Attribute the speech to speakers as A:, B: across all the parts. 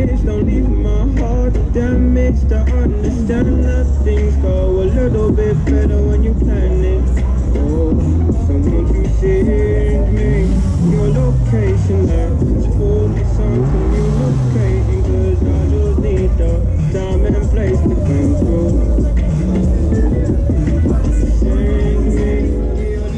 A: damage, don't leave my heart damaged. I understand that things go a little bit better when you plan it. Oh, so won't you send me your location? That's for the sun communicating, cause I just need the time and place to come through. Send me your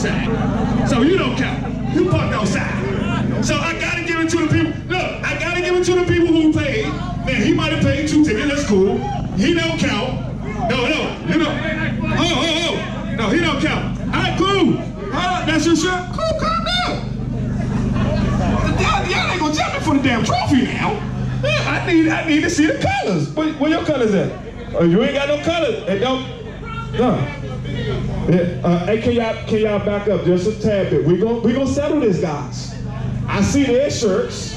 B: outside. So you don't count. You parked outside. So I gotta give it to the people. Look, I gotta give it to the people who paid. Man, he might have paid 2 tickets, that's cool. He don't count. No, you know. Oh. No, he don't count. All right, cool. That's your shirt? Cool, calm down. Y'all ain't gonna jump me for the damn trophy now. Yeah, I need to see the colors. Where your colors at? Oh, you ain't got no colors. Hey, don't. No. Yeah, hey, can y'all back up just a tad bit? We gonna settle this, guys. I see their shirts.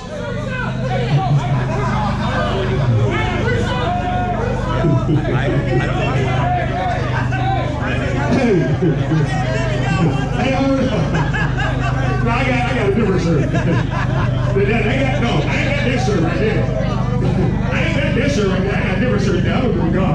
B: Hey, no, I got a different shirt. I ain't got this shirt right there. I ain't got this shirt right there. I got a different shirt there. I don't give a God.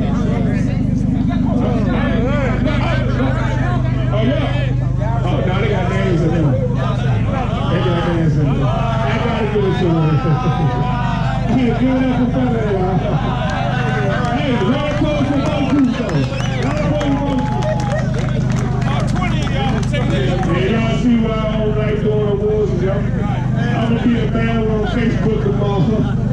B: Oh, yeah. Oh, no, they got names in them. They got names in them. I gotta give it to them. Hey, give it up for fun, y'all. Hey, round of applause for both groups, though. Round of applause for both groups. Yeah, y'all see what I don't like doing awards, y'all. I'm gonna be a man on Facebook tomorrow.